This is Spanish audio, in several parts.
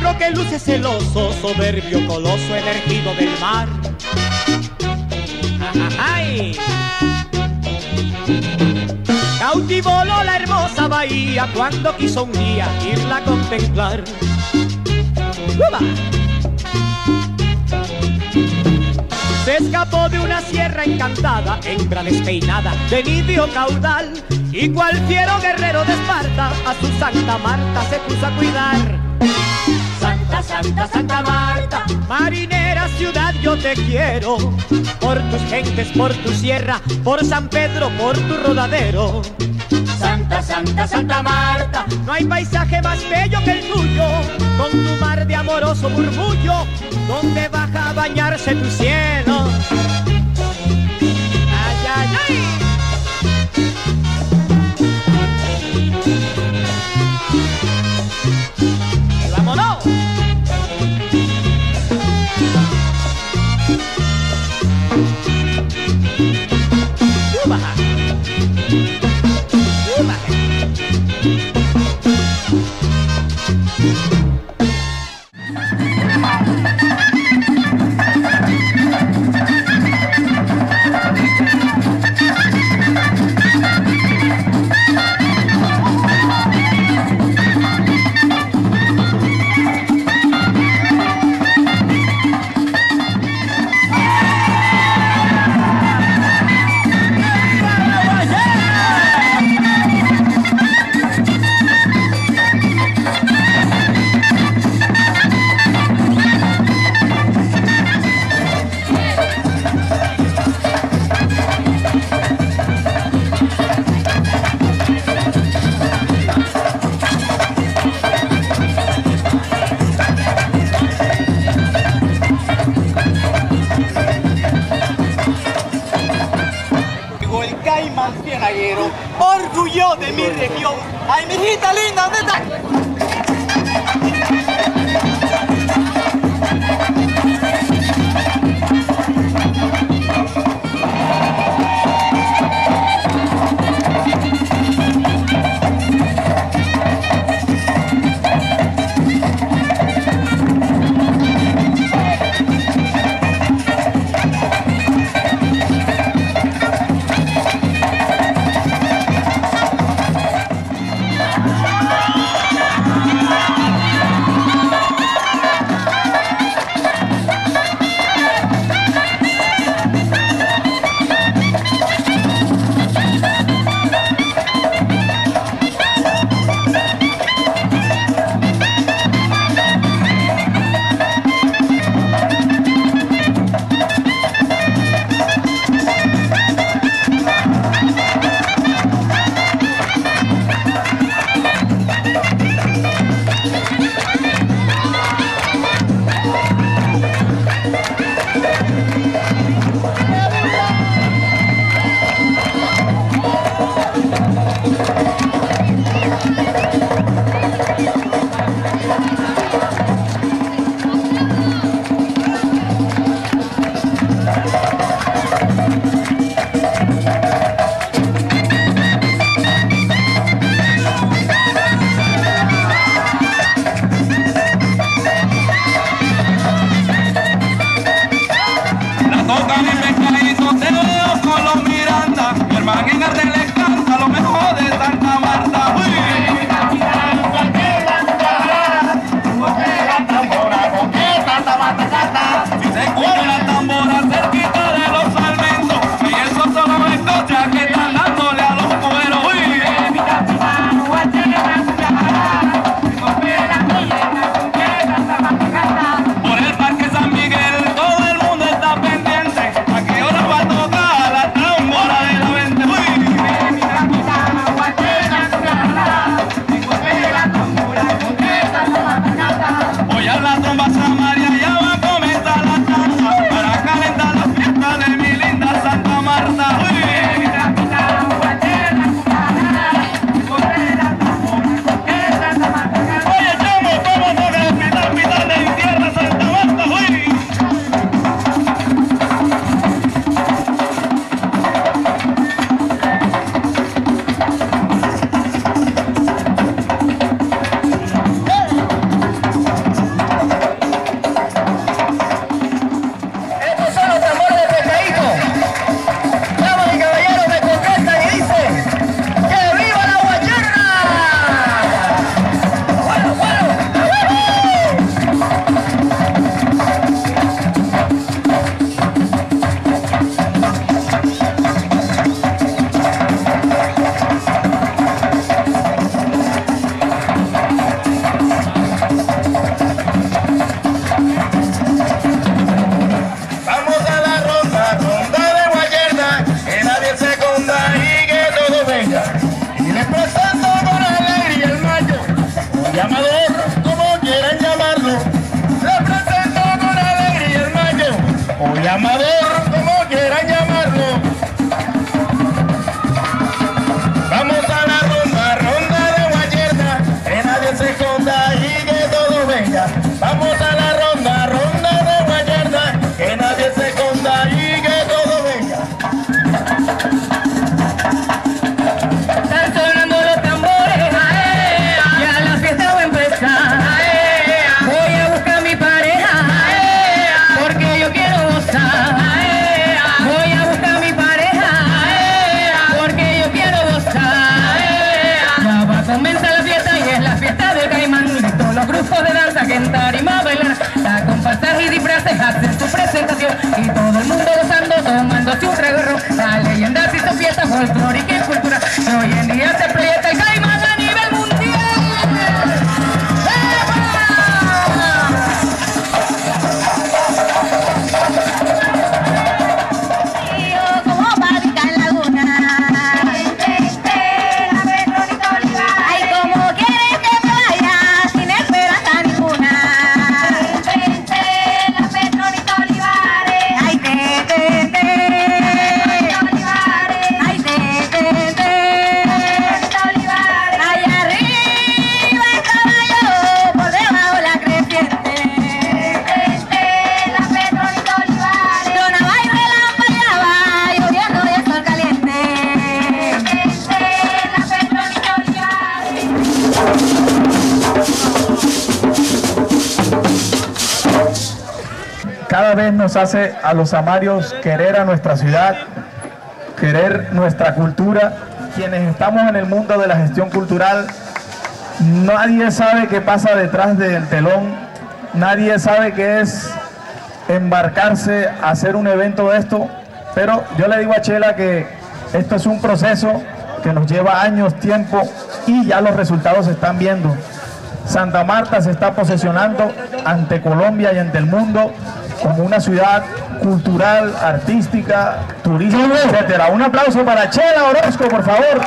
negro que luce celoso, soberbio coloso emergido del mar. ¡Ay! Cautivó la hermosa bahía cuando quiso un día irla a contemplar. ¡Uba! Se escapó de una sierra encantada, hembra despeinada de nidio caudal, y cual fiero guerrero de Esparta a su Santa Marta se puso a cuidar. Santa, Santa, Santa Marta, marinera ciudad yo te quiero, por tus gentes, por tu sierra, por San Pedro, por tu rodadero. Santa, Santa, Santa Marta, no hay paisaje más bello que el tuyo, con tu mar de amoroso murmullo, donde baja a bañarse tu cielo. Ay, ay, ay. ¡Vámonos! ¡Baja! Orgullo de mi región. Ay, mijita linda, ¿dónde está? llamador, como quieran llamarlo. Vamos a la ronda, ronda de Guayerna, que nadie se esconda y que todo venga. Vamos a la ronda, ronda de Guayerna, que nadie se esconda y que todo venga. Están sonando los tambores, ya la fiesta va a empezar. Voy a buscar mi pareja, porque yo quiero gozar. Voy a buscar mi pareja, porque yo quiero gozar. Ya va a comenzar la fiesta y es la fiesta del Caimán. Y todos los grupos de danza que en tarima bailan, la comparsas y disfraces hacen su presentación. Y todo el mundo gozando, tomándose un trago de ron. La leyenda hizo fiesta folclórica y cultura. Y hoy en día se proyecta el Caimán a nivel mundial. Cada vez nos hace a los amarios querer a nuestra ciudad, querer nuestra cultura. Quienes estamos en el mundo de la gestión cultural, nadie sabe qué pasa detrás del telón, nadie sabe qué es embarcarse a hacer un evento de esto, pero yo le digo a Chela que esto es un proceso que nos lleva años, tiempo, y ya los resultados se están viendo. Santa Marta se está posicionando ante Colombia y ante el mundo como una ciudad cultural, artística, turística, etcétera. Un aplauso para Chela Orozco, por favor.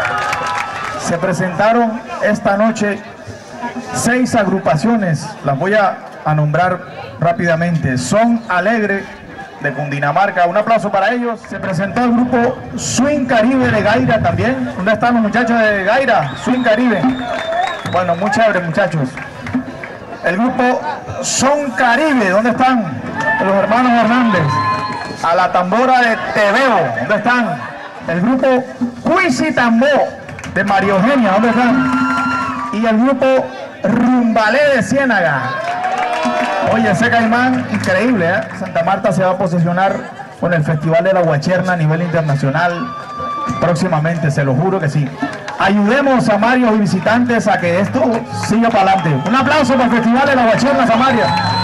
Se presentaron esta noche 6 agrupaciones, las voy a nombrar rápidamente. Son Alegre, de Cundinamarca, un aplauso para ellos. Se presentó el grupo Swing Caribe de Gaira también. ¿Dónde están los muchachos de Gaira? Swing Caribe. Bueno, muy chévere, muchachos. El grupo Son Caribe, ¿dónde están? Los hermanos Hernández. A la tambora de Tebeo, ¿dónde están? El grupo Cuisi Tambó de María Eugenia, ¿dónde están? Y el grupo Rumbalé de Ciénaga. Oye, ese Caimán, increíble, ¿eh? Santa Marta se va a posicionar con el Festival de la Guacherna a nivel internacional próximamente, se lo juro que sí. Ayudemos a Mario y visitantes a que esto siga para adelante. Un aplauso para el Festival de la Guacherna, Samaria.